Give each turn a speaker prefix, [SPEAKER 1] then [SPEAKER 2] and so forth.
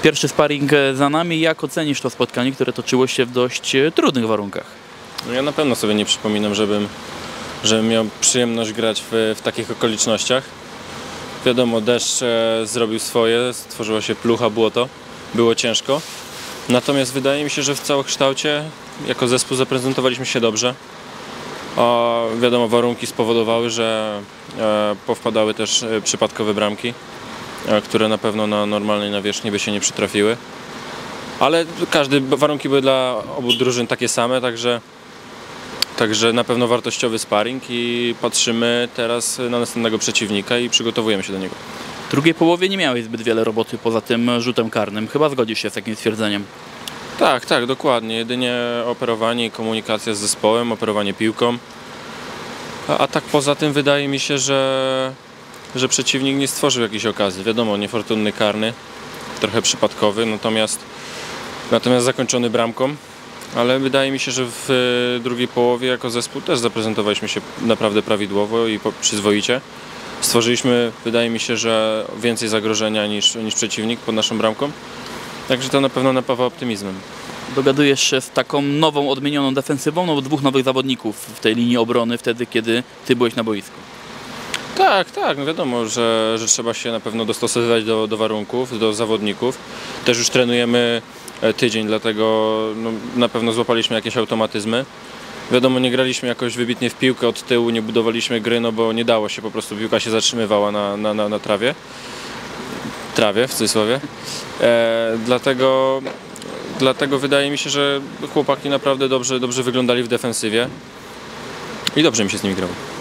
[SPEAKER 1] Pierwszy sparring za nami. Jak ocenisz to spotkanie, które toczyło się w dość trudnych warunkach?
[SPEAKER 2] No ja na pewno sobie nie przypominam, żebym miał przyjemność grać w takich okolicznościach. Wiadomo, deszcz zrobił swoje, stworzyła się plucha, błoto, było ciężko. Natomiast wydaje mi się, że w całokształcie jako zespół zaprezentowaliśmy się dobrze. A wiadomo, warunki spowodowały, że powpadały też przypadkowe bramki, które na pewno na normalnej nawierzchni by się nie przytrafiły. Ale warunki były dla obu drużyn takie same, także na pewno wartościowy sparring i patrzymy teraz na następnego przeciwnika i przygotowujemy się do niego.
[SPEAKER 1] W drugiej połowie nie miałeś zbyt wiele roboty poza tym rzutem karnym. Chyba zgodzisz się z takim stwierdzeniem.
[SPEAKER 2] Tak, dokładnie. Jedynie operowanie i komunikacja z zespołem, operowanie piłką. A tak poza tym wydaje mi się, że przeciwnik nie stworzył jakiejś okazji. Wiadomo, niefortunny karny, trochę przypadkowy, natomiast zakończony bramką. Ale wydaje mi się, że w drugiej połowie jako zespół też zaprezentowaliśmy się naprawdę prawidłowo i przyzwoicie. Stworzyliśmy, wydaje mi się, że więcej zagrożenia niż przeciwnik pod naszą bramką. Także to na pewno napawa optymizmem.
[SPEAKER 1] Dogadujesz się z taką nową, odmienioną defensywą, no, 2 nowych zawodników w tej linii obrony wtedy, kiedy ty byłeś na boisku.
[SPEAKER 2] Tak, no wiadomo, że trzeba się na pewno dostosowywać do warunków, do zawodników. Też już trenujemy tydzień, dlatego na pewno złapaliśmy jakieś automatyzmy. Wiadomo, nie graliśmy jakoś wybitnie w piłkę od tyłu, nie budowaliśmy gry, no bo nie dało się, po prostu piłka się zatrzymywała na trawie w cudzysłowie. Dlatego wydaje mi się, że chłopaki naprawdę dobrze wyglądali w defensywie i dobrze mi się z nimi grało.